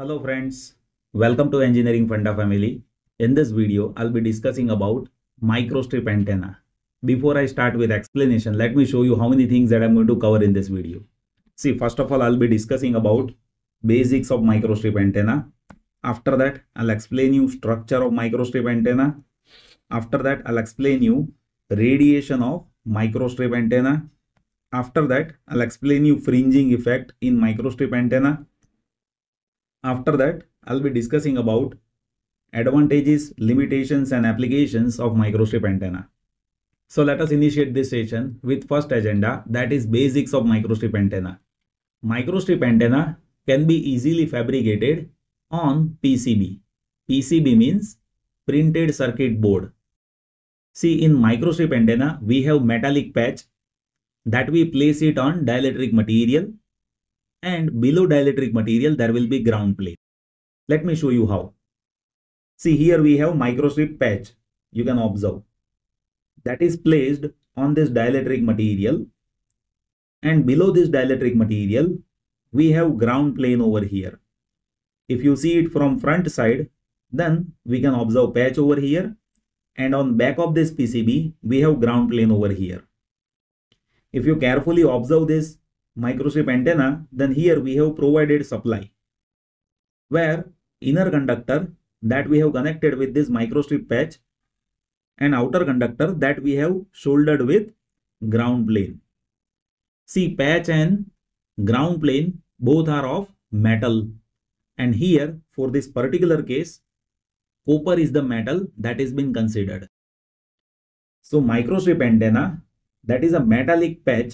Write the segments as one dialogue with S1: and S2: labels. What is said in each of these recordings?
S1: Hello friends, welcome to Engineering Funda family. In this video, I'll be discussing about microstrip antenna. Before I start with explanation, let me show you how many things that I'm going to cover in this video. See, first of all, I'll be discussing about basics of microstrip antenna. After that, I'll explain you structure of microstrip antenna. After that, I'll explain you radiation of microstrip antenna. After that, I'll explain you fringing effect in microstrip antenna. After that, I'll be discussing about advantages, limitations and applications of microstrip antenna. So let us initiate this session with first agenda, that is basics of microstrip antenna. Microstrip antenna can be easily fabricated on PCB. PCB means printed circuit board. See, in microstrip antenna, we have metallic patch that we place it on dielectric material, and below dielectric material there will be ground plane. Let me show you how. See, here we have microstrip patch. You can observe that is placed on this dielectric material, and below this dielectric material we have ground plane over here. If you see it from front side, then we can observe patch over here, and on back of this PCB we have ground plane over here. If you carefully observe this microstrip antenna, then here we have provided supply, where inner conductor that we have connected with this microstrip patch and outer conductor that we have soldered with ground plane. See, patch and ground plane both are of metal, and here for this particular case copper is the metal that is been considered. So microstrip antenna, that is a metallic patch,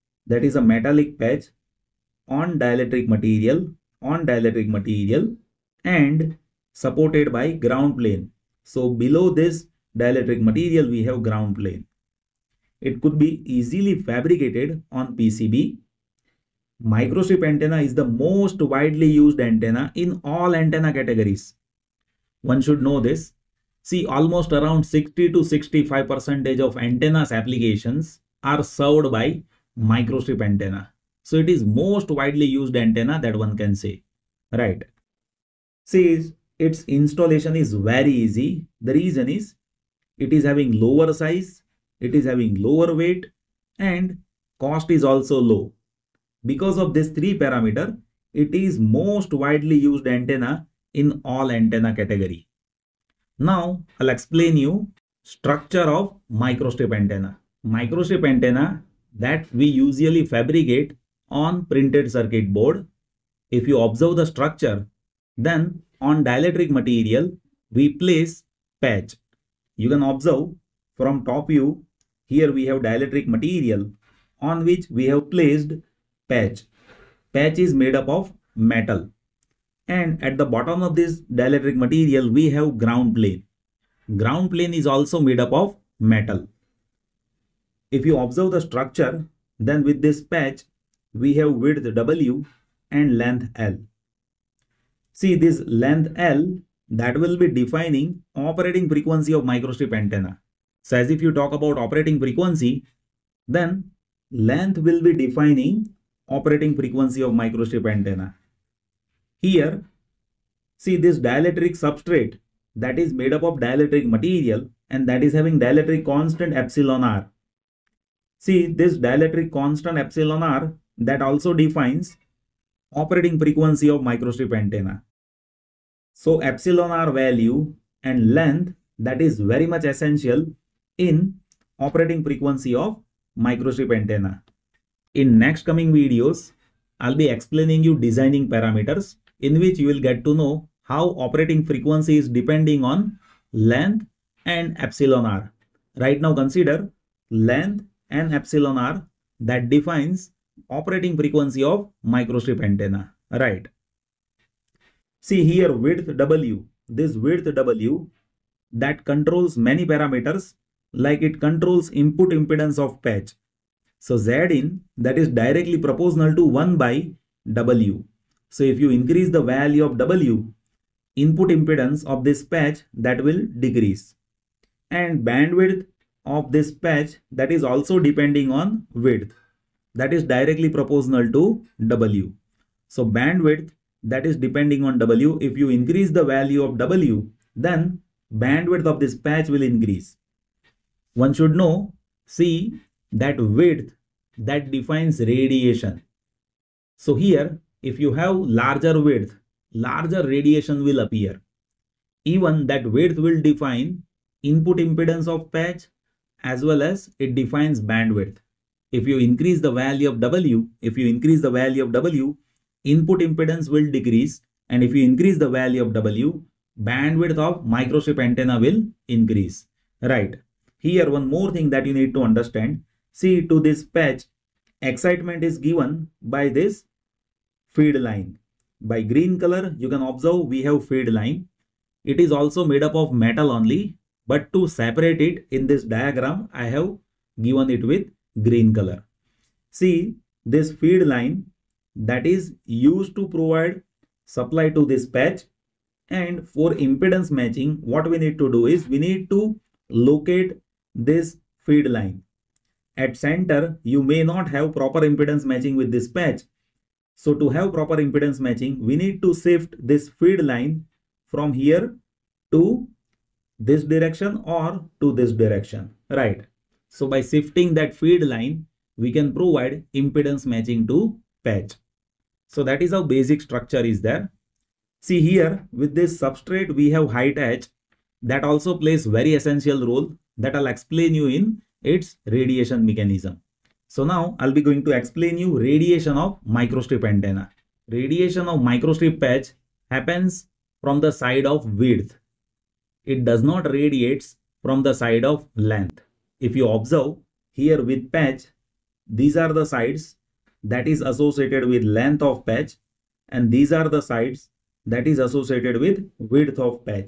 S1: on dielectric material and supported by ground plane. So below this dielectric material we have ground plane. It could be easily fabricated on PCB. Microstrip antenna is the most widely used antenna in all antenna categories. One should know this. See, almost around 60 to 65% of antennas applications are served by microstrip antenna. So it is most widely used antenna that one can say, right? See, its installation is very easy. The reason is it is having lower size, it is having lower weight, and cost is also low. Because of this three parameter, it is most widely used antenna in all antenna category. Now I'll explain you structure of microstrip antenna. Microstrip antenna that we usually fabricate on printed circuit board. If you observe the structure, then on dielectric material we place patch. You can observe from top view, here we have dielectric material on which we have placed patch. Patch is made up of metal, and at the bottom of this dielectric material we have ground plane. Ground plane is also made up of metal. If you observe the structure, then with this patch we have width W and length L. See, this length L that will be defining operating frequency of microstrip antenna. So as if you talk about operating frequency, then length will be defining operating frequency of microstrip antenna. Here, see, this dielectric substrate that is made up of dielectric material and that is having dielectric constant epsilon r. See, this dielectric constant epsilon r that also defines operating frequency of microstrip antenna. So epsilon r value and length, that is very much essential in operating frequency of microstrip antenna. In next coming videos, I'll be explaining you designing parameters in which you will get to know how operating frequency is depending on length and epsilon r. Right now consider length and epsilon r that defines operating frequency of microstrip antenna, right? See, here width W, this width W that controls many parameters, like it controls input impedance of patch. So Zin, that is directly proportional to 1 by W. So if you increase the value of W, input impedance of this patch that will decrease, and bandwidth of this patch that is also depending on width, that is directly proportional to W. So bandwidth that is depending on W. If you increase the value of W, then bandwidth of this patch will increase. One should know, see that width that defines radiation. So here, if you have larger width, larger radiation will appear. Even that width will define input impedance of patch as well as it defines bandwidth. If you increase the value of W, input impedance will decrease, and if you increase the value of W, bandwidth of microstrip antenna will increase. Right. Here one more thing that you need to understand. See, to this patch, excitement is given by this feed line. By green color, you can observe we have feed line. It is also made up of metal only, but to separate it in this diagram, I have given it with green color. See, this feed line that is used to provide supply to this patch, and for impedance matching, what we need to do is we need to locate this feed line. At center, you may not have proper impedance matching with this patch. So to have proper impedance matching, we need to shift this feed line from here to this direction or to this direction, right? So by shifting that feed line, we can provide impedance matching to patch. So that is how basic structure is there. See here, with this substrate, we have height H that also plays very essential role that I'll explain you in its radiation mechanism. So now I'll be going to explain you radiation of microstrip antenna. Radiation of microstrip patch happens from the side of width. It does not radiate from the side of length. If you observe here with patch, these are the sides that is associated with length of patch, and these are the sides that is associated with width of patch.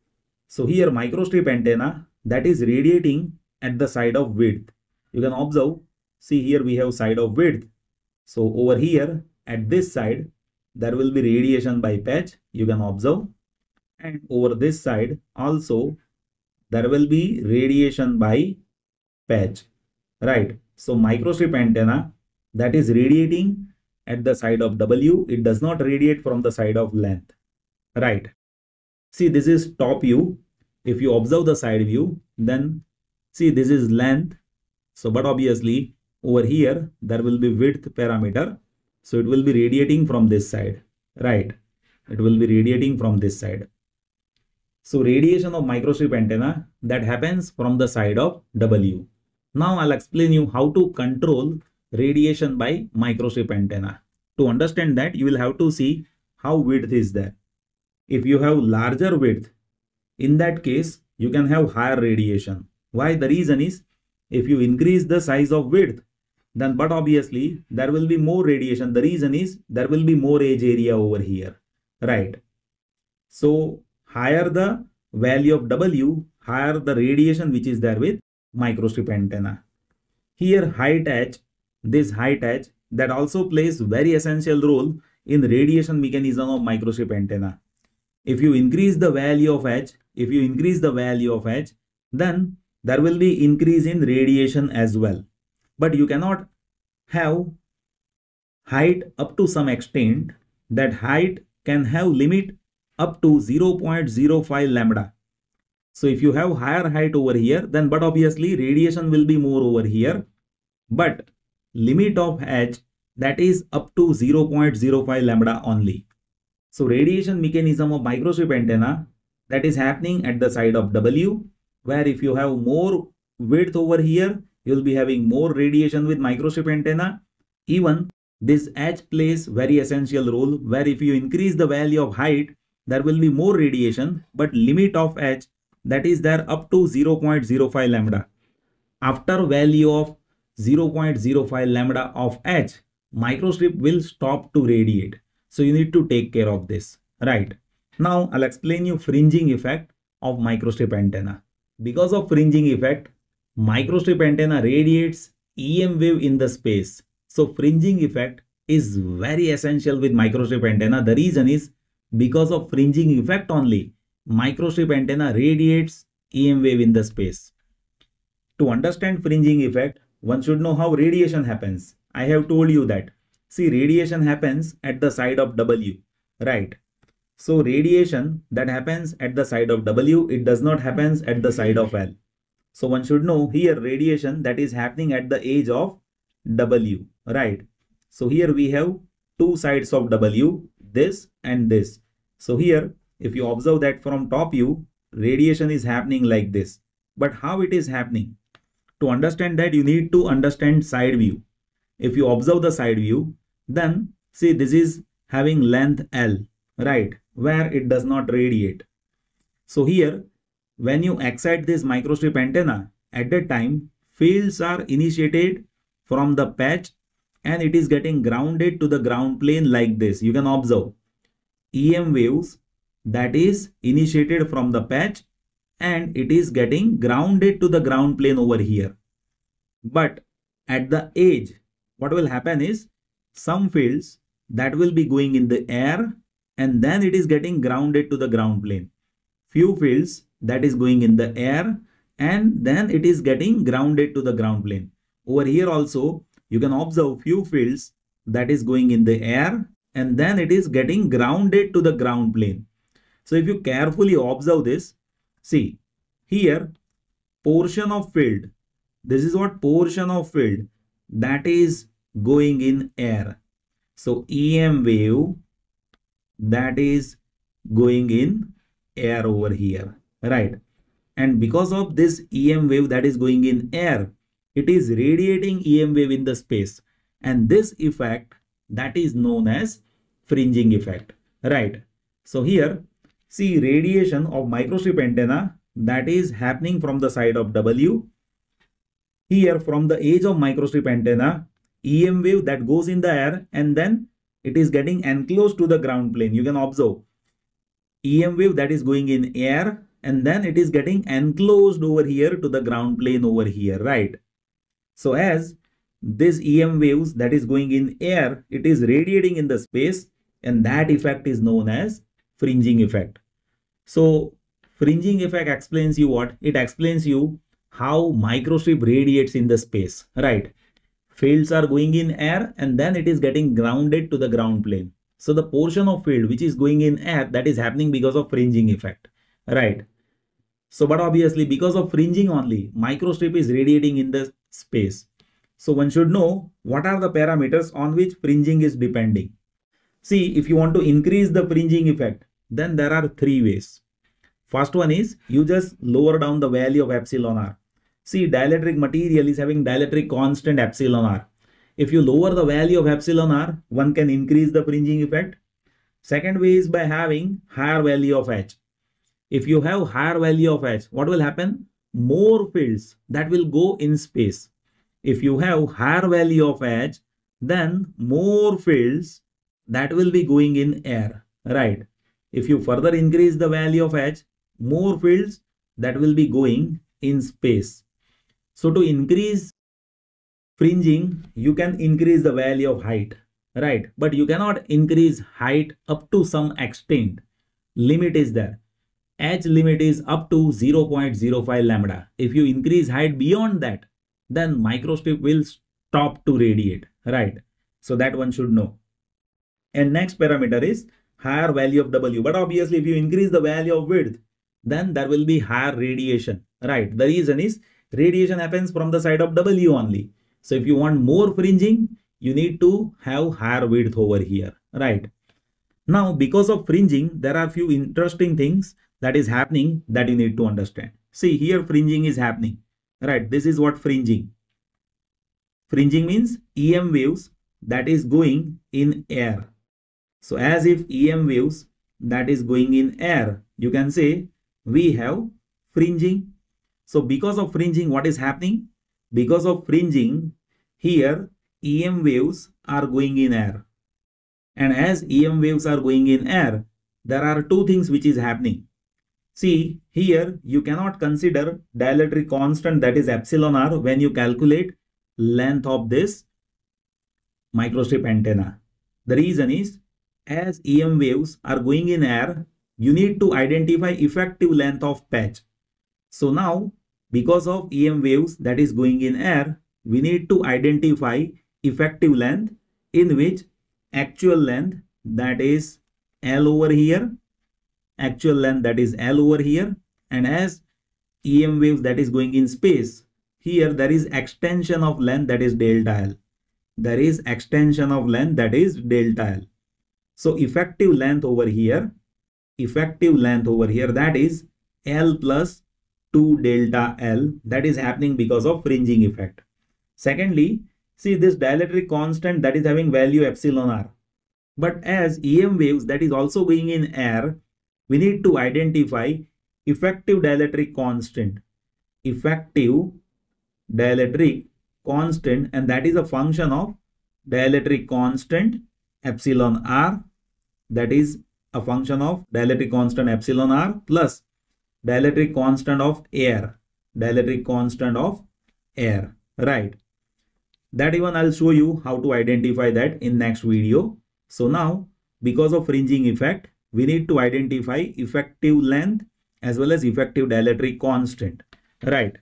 S1: So here microstrip antenna that is radiating at the side of width. You can observe, see here we have side of width. So over here at this side, there will be radiation by patch, you can observe. And over this side also, there will be radiation by patch, right? So microstrip antenna that is radiating at the side of W, it does not radiate from the side of length, right? See, this is top view. If you observe the side view, then see this is length. So, but obviously over here, there will be width parameter. So it will be radiating from this side, right? It will be radiating from this side. So radiation of microstrip antenna that happens from the side of W. Now I'll explain you how to control radiation by microstrip antenna. To understand that, you will have to see how width is there. If you have larger width, in that case, you can have higher radiation. Why? The reason is, if you increase the size of width, then but obviously there will be more radiation. The reason is there will be more edge area over here, right? So higher the value of W, higher the radiation which is there with microstrip antenna. Here height H, this height H that also plays very essential role in radiation mechanism of microstrip antenna. If you increase the value of H, then there will be increase in radiation as well. But you cannot have height up to some extent. That height can have limit up to 0.05 lambda. So if you have higher height over here, then but obviously radiation will be more over here. But limit of H that is up to 0.05 lambda only. So radiation mechanism of microstrip antenna that is happening at the side of W, where if you have more width over here, you will be having more radiation with microstrip antenna. Even this H plays very essential role, where if you increase the value of height, there will be more radiation, but limit of H that is there up to 0.05 lambda. After value of 0.05 lambda of H, microstrip will stop to radiate. So you need to take care of this, right? Now I'll explain you fringing effect of microstrip antenna. Because of fringing effect, microstrip antenna radiates EM wave in the space. So fringing effect is very essential with microstrip antenna. The reason is because of fringing effect only, microstrip antenna radiates EM wave in the space. To understand fringing effect, one should know how radiation happens. I have told you that. See, radiation happens at the side of W. right? So radiation that happens at the side of W, it does not happens at the side of L. So one should know here radiation that is happening at the edge of W, right? So here we have two sides of W, this and this. So here, if you observe that from top view, radiation is happening like this. But how it is happening? To understand that, you need to understand side view. If you observe the side view, then see this is having length L, right? Where it does not radiate. So here, when you excite this microstrip antenna, at that time, fields are initiated from the patch and it is getting grounded to the ground plane like this. You can observe EM waves that is initiated from the patch and it is getting grounded to the ground plane over here. But at the edge, what will happen is some fields that will be going in the air and then it is getting grounded to the ground plane. Few fields that is going in the air and then it is getting grounded to the ground plane. Over here also, you can observe few fields that is going in the air and then it is getting grounded to the ground plane. So if you carefully observe this, see here portion of field, this is what portion of field that is going in air. So EM wave that is going in air over here, right? And because of this EM wave that is going in air, it is radiating EM wave in the space. And this effect that is known as fringing effect, right? So here, see radiation of microstrip antenna that is happening from the side of W. Here from the edge of microstrip antenna, EM wave that goes in the air and then it is getting enclosed to the ground plane. You can observe EM wave that is going in air and then it is getting enclosed over here to the ground plane over here, right? So as this EM waves that is going in air, it is radiating in the space and that effect is known as fringing effect. So fringing effect explains you what? It explains you how microstrip radiates in the space, right? Fields are going in air and then it is getting grounded to the ground plane. So the portion of field which is going in air, that is happening because of fringing effect, right? So but obviously because of fringing only, microstrip is radiating in the space. So one should know what are the parameters on which fringing is depending. See, if you want to increase the fringing effect, then there are three ways. First one is you just lower down the value of epsilon r. See, dielectric material is having dielectric constant epsilon r. If you lower the value of epsilon r, one can increase the fringing effect. Second way is by having higher value of h. If you have higher value of h, what will happen? More fields that will go in space. If you have higher value of h, then more fields that will be going in air, right? If you further increase the value of h, more fields that will be going in space. So to increase fringing, you can increase the value of height, right? But you cannot increase height up to some extent. Limit is there. H limit is up to 0.05 lambda. If you increase height beyond that, then microstrip will stop to radiate, right? So that one should know. And next parameter is higher value of W. But obviously if you increase the value of width, then there will be higher radiation, right? The reason is radiation happens from the side of W only. So if you want more fringing, you need to have higher width over here, right? Now, because of fringing, there are few interesting things that is happening that you need to understand. See, here fringing is happening, right? This is what fringing. Fringing means EM waves that is going in air. So as if EM waves that is going in air, you can say we have fringing. So because of fringing, what is happening? Because of fringing, here EM waves are going in air. And as EM waves are going in air, there are two things which is happening. See, here you cannot consider dielectric constant, that is epsilon r, when you calculate length of this microstrip antenna. The reason is, as EM waves are going in air, you need to identify effective length of patch. So now, because of EM waves that is going in air, we need to identify effective length, in which actual length, that is L over here, actual length that is L over here, and as EM waves that is going in space, here there is extension of length that is delta L. There is extension of length that is delta L. So effective length over here that is L plus 2 delta L, that is happening because of fringing effect. Secondly, see this dielectric constant that is having value epsilon r. But as EM waves that is also going in air, we need to identify effective dielectric constant. Effective dielectric constant, and that is a function of dielectric constant epsilon r, that is a function of dielectric constant epsilon r plus dielectric constant of air, right? That even I'll show you how to identify that in next video. So now, because of fringing effect, we need to identify effective length as well as effective dielectric constant, right?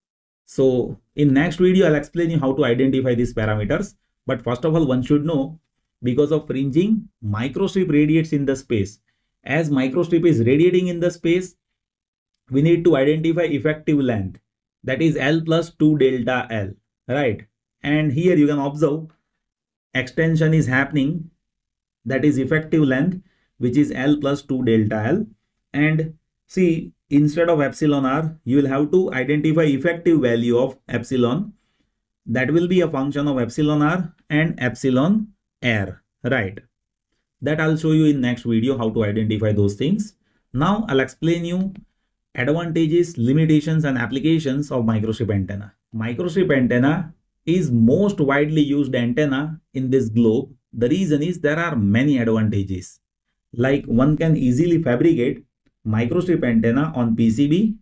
S1: So in next video, I'll explain you how to identify these parameters. But first of all, one should know, because of fringing, microstrip radiates in the space. As microstrip is radiating in the space, we need to identify effective length, that is L plus 2 delta L, right? And here you can observe extension is happening, that is effective length, which is L plus 2 delta L. And see, instead of epsilon r, you will have to identify effective value of epsilon. That will be a function of epsilon r and epsilon r, right? That I'll show you in next video how to identify those things. Now I'll explain you advantages, limitations and applications of microstrip antenna. Microstrip antenna is most widely used antenna in this globe. The reason is there are many advantages. Like one can easily fabricate microstrip antenna on PCB.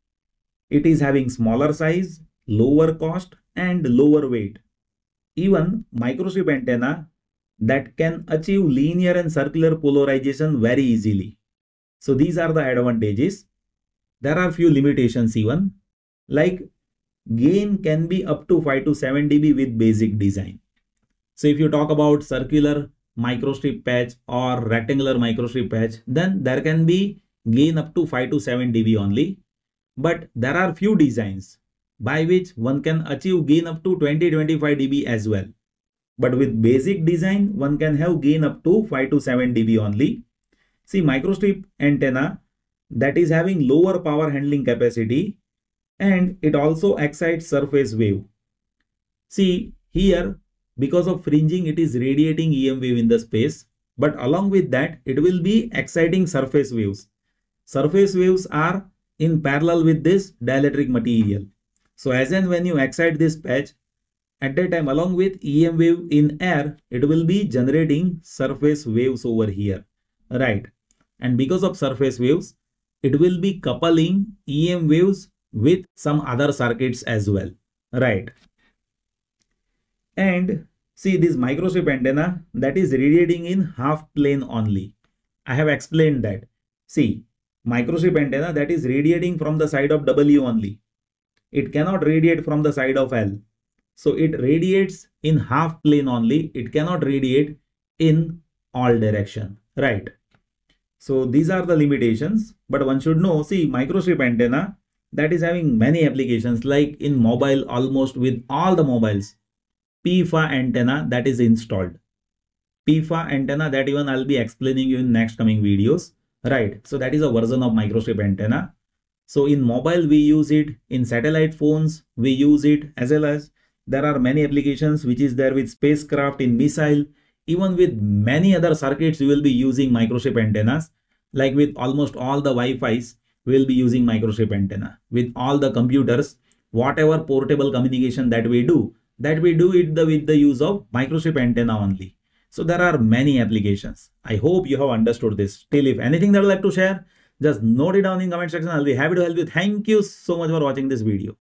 S1: It is having smaller size, lower cost and lower weight. Even microstrip antenna that can achieve linear and circular polarization very easily. So these are the advantages. There are few limitations even, like gain can be up to 5 to 7 dB with basic design. So if you talk about circular microstrip patch or rectangular microstrip patch, then there can be gain up to 5 to 7 dB only. But there are few designs by which one can achieve gain up to 20-25 dB as well. But with basic design, one can have gain up to 5 to 7 dB only. See, microstrip antenna that is having lower power handling capacity, and it also excites surface wave. See here, because of fringing, it is radiating EM wave in the space, but along with that, it will be exciting surface waves. Surface waves are in parallel with this dielectric material. So as and when you excite this patch, at that time along with EM wave in air, it will be generating surface waves over here, right? And because of surface waves, it will be coupling EM waves with some other circuits as well, right? And see this microstrip antenna that is radiating in half plane only. I have explained that. See, microstrip antenna that is radiating from the side of W only. It cannot radiate from the side of L. So it radiates in half plane only. It cannot radiate in all direction, right? So these are the limitations, but one should know, see, microstrip antenna that is having many applications, like in mobile, almost with all the mobiles, PFA antenna that is installed. PFA antenna that even I'll be explaining you in next coming videos, right? So that is a version of microstrip antenna. So in mobile we use it, in satellite phones we use it, as well as there are many applications which is there with spacecraft, in missile, even with many other circuits we will be using microstrip antennas. Like with almost all the Wi-Fi's, we will be using microstrip antenna. With all the computers, whatever portable communication that we do it with the use of microstrip antenna only. So there are many applications. I hope you have understood this. Still, if anything that you would like to share, just note it down in comment section. I'll be happy to help you. Thank you so much for watching this video.